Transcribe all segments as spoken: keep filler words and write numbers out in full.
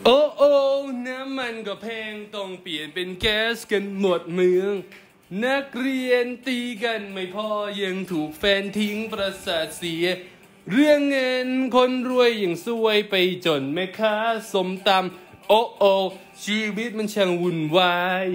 โอ้โอ้น้ำมันก็แพงต้องเปลี่ยนเป็นแก๊สกันหมดเมืองนักเรียนตีกันไม่พอยังถูกแฟนทิ้งประสาทเสียเรื่องเงินคนรวยยังซวยไปจนแม่ค้าสมตำโอ้โอ้ชีวิตมันช่างวุ่นวาย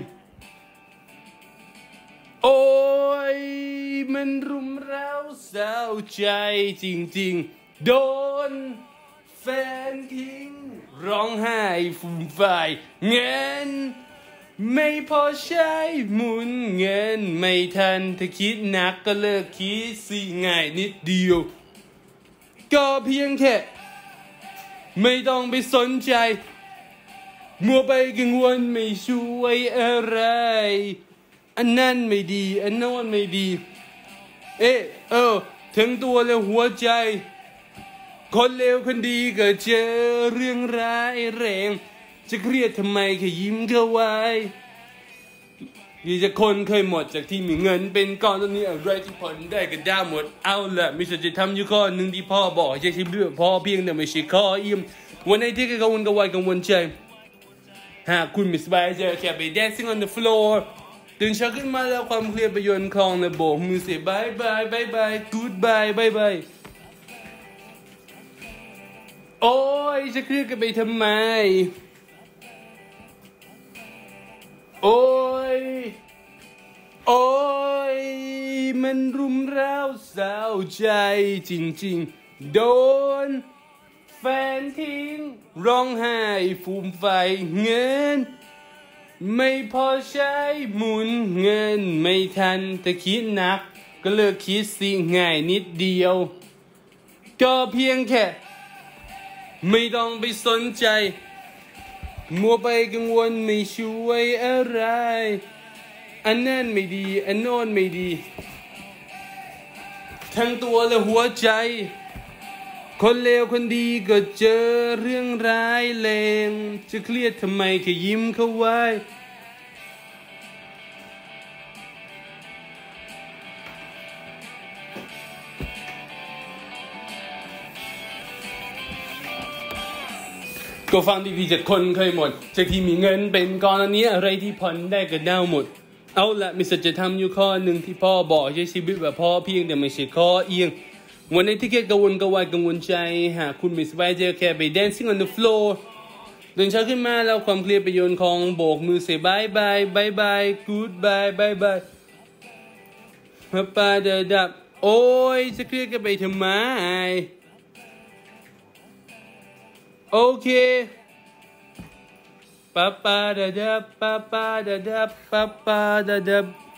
โอ้ยมันรุมเร้าเศร้าใจจริงๆโดนแฟนทิ้งร้องไห้ฟูมฟายเงินไม่พอใช้หมุนเงินไม่ทันถ้าคิดหนักก็เลิกคิดสิง่ายนิดเดียวก็เพียงแค่ไม่ต้องไปสนใจมัวไปกังวลไม่ช่วยอะไรอันนั้นไม่ดีอันโน้นไม่ดีเอ๊ะเออถึงตัวและหัวใจคนเลวคนดีก็เจอเรื่องร้ายแรงจะเครียดทำไมแค่ยิ้มเข้าไว้ยี่จะคนเคยหมดจากที่มีเงินเป็นก้อนตอนนี้อะไรที่ผ่อนได้ก็ได้หมดเอาละมิสเตอร์จะทำอยู่ข้อหนึ่งที่พ่อบอกใช่ชีวิตพ่อเพียงแต่ไม่ใช่ข้ออิ่มวันไหนที่กังวลกังวลกังวลใจหากคุณไม่สบายใจแค่ไป dancing on the floor ตื่นเช้าขึ้นมาแล้วความเครียดไปโยนคลองในโบกมือเสียบายบายบายบาย goodbye บายบายโอ้ยจะเครียดกันไปทำไมโอ้ยโอ้ยมันรุมเร้าเศร้าใจจริงๆโดนแฟนทิ้งร้องไห้ฟูมไฟเงินไม่พอใช้หมุนเงินไม่ทันแต่คิดหนักก็เลิกคิดสิง่ายนิดเดียวก็เพียงแค่ไม่ต้องไปสนใจมัวไปกังวลไม่ช่วยอะไรอันนั้นไม่ดีอันโน้นไม่ดีทั้งตัวและหัวใจคนเลวคนดีก็เจอเรื่องร้ายแรงจะเครียดทำไมแค่ยิ้มเข้าไว้ก็ฟังดีๆจากคนเคยหมดจากที่มีเงินเป็นก้อนอันนี้อะไรที่ผ่อนได้ก็เน่าหมดเอาละมิสเตอร์จะทำอยู่ข้อหนึ่งที่พ่อบอกใช้ชีวิตแบบพ่อเพียงแต่ไม่ใช่ข้อเอียงวันนี้ที่แค่กังวลกังวายกังวลใจหากคุณไม่สบายใจแค่ไป dancing on the floor ตื่นเช้าขึ้นมาแล้วความเครียดไปโยนของโบกมือเสียบายบายบายบาย goodbye บายบายมาปาเดดับโอ้ยจะเครียดกันไปทำไมโอเคปาปาดาดับปาปาดาดับปาปาดาดับ